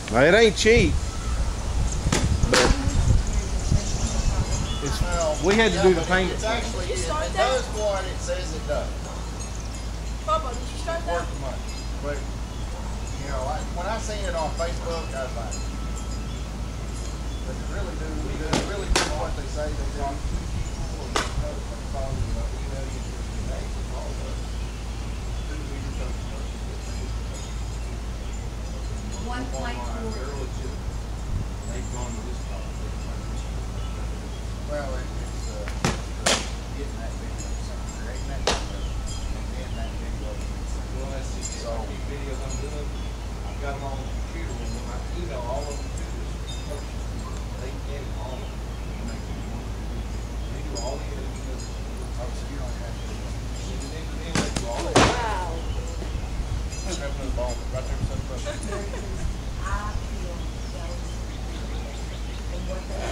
Now, it ain't cheap, but we had to do the paint. It's actually, it does what it says it does. Papa, did you start that? Worth money. But, you know, when I seen it on Facebook, I was like, but they really do what they say they do. One plate for well, it's getting that video, creating that video, and then that video. Well, that's just so keep videos I'm doing. I've got them on the computer. When I email all of them to this person, they get it all. They do all the interviews. Oh, so you don't have to. They do all of it. Wow. I'm having a ball right there beside the bus. I feel jealous. And what they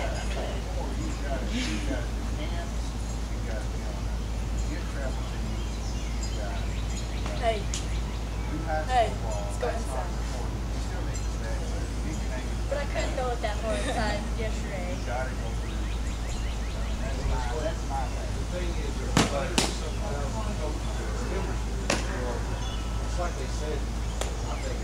You got hands, you got, get travel teams, you got, Hey. you have Hey, football, let's go that's not inside. important. You still need to stay, so you can hang it. But I couldn't go with that far inside yesterday. You gotta go through. That's my thing. The thing is, there's like sometimes coaches that are members of this world. It's like they said, I think.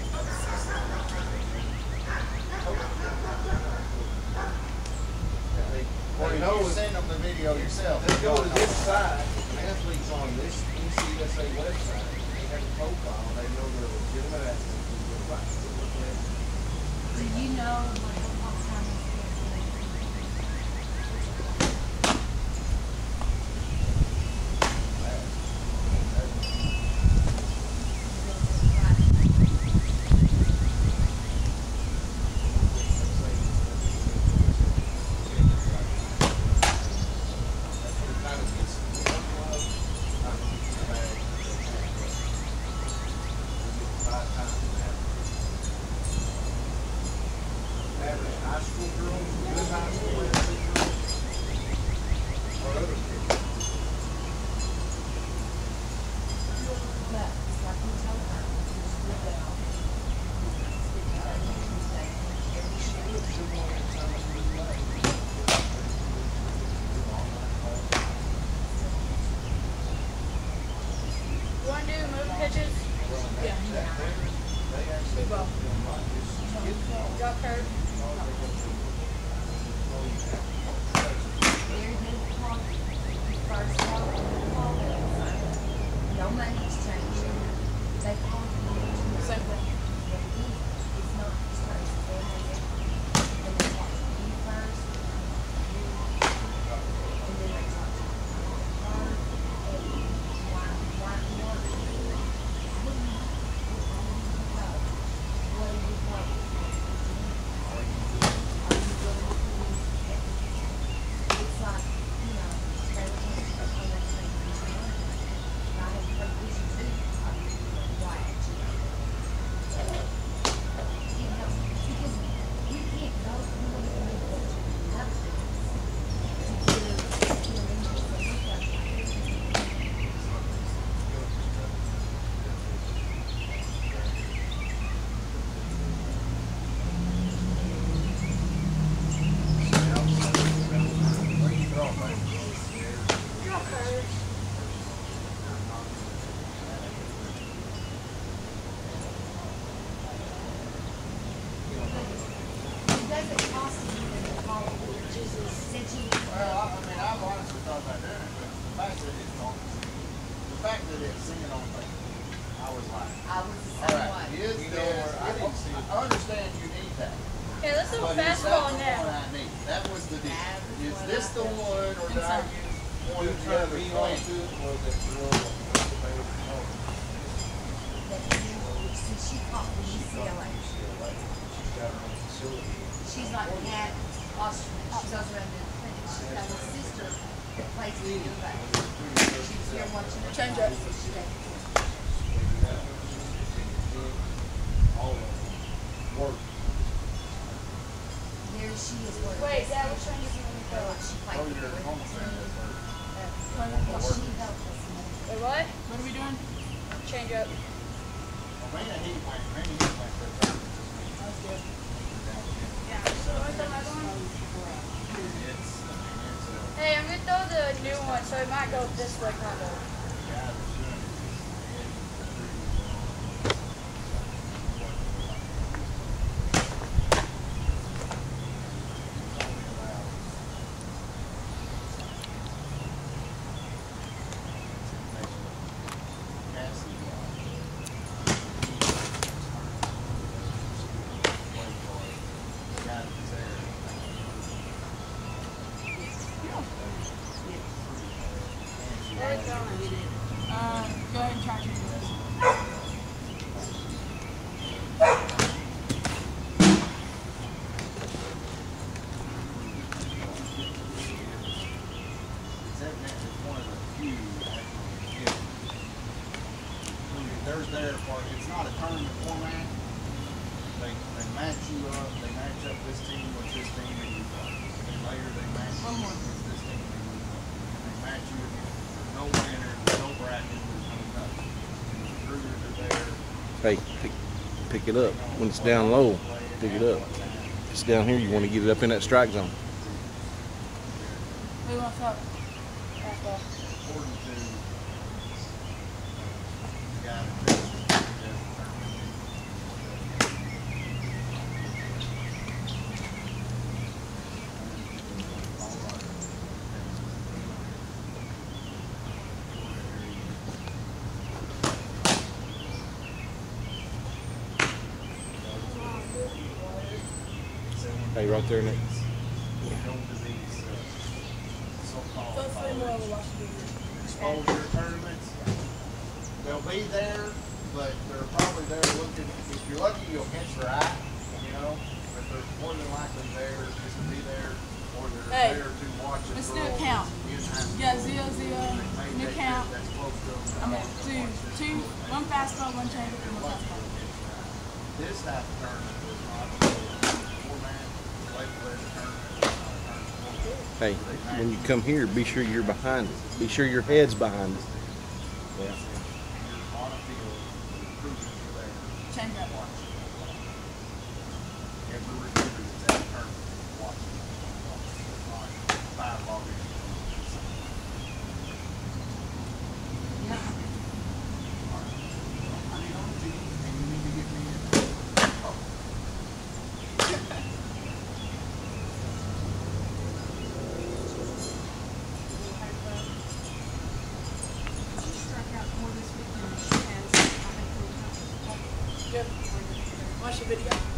Or They you know send them the video yourself. they go to this side, athletes on this NCSA website, they have a profile, they know they're legitimate athletes. do you know what time is Average high school girls, good high school athlete girls, or other kids. but it's like you told her, just live it off. You want to do moving pitches? Yeah. Speed ball. Drop curve. Very good call. First call, no money exchange. They call you. Same thing. It's not first. And they talk to you first. And then they talk to you. Why what do you want? What do you want? It's like, you know, they were talking about how that's like, and I have heard this too. Why? You know, because we can't go, we don't even know what to Drop curve. It doesn't cost you to call it, since you. Well, I mean, I've honestly thought about doing it, but the fact that it's on, the fact that it's seen on Facebook, I was like, I was the all same right, way. is You know this, where I didn't see it. I understand you need that. Okay, let's do But is fastball that the now. one I need? That was the deal. That was Is what this I the thought. one, or did I Inside. use one Who of the tried other to be on plans? to it was that girl that they were on. That you, since she caught the UCLA, She's got her own facility. she's like Kat Osterman, she goes around doing clinics, she's got a sister that plays for U of A. She was here watching her. Change up. All of them work. There she is. What Wait, Dad, which one do you want to go? She Oh, played you're for home the fan. Well, she helped us. Wait, what? What are we doing? Change up. Well, Manny, he went for a turn. That's good. Yeah. So what's another one? Hey, I'm gonna throw the new one, so it might go this way, kind of. Go ahead and try to do this. There's their part. It's not a tournament format. They match you up. They match up this team with this team, and later they match you with this team. And they match you. There's no winner. There's no bracket. There's no nothing. And the recruiters are there. Hey, pick it up. When it's down low, pick it up. If it's down here, you want to get it up in that strike zone. Who wants up? According to the guy that does the tournament. Hey, right there, Nick. Exposure tournaments. They'll be there, but they're probably there looking. If you're lucky, you'll catch their eye, you know. But they're more than likely there just to be there, or they're Hey, there to watch it. let's do a count. You got 0, 0, new count. I'm gonna do 2, 1 fastball, 1 changeup, and 1 fastball. This type of tournament is not a four-man, weight-less tournament. Hey, when you come here, be sure you're behind it. Be sure your head's behind it. Yeah. On a field, the recruiters are there. Change up. Every recruiter that's at the tournament watching. Like 5 ball games. I need on the team, and you need to get me in. Good. Watch the video.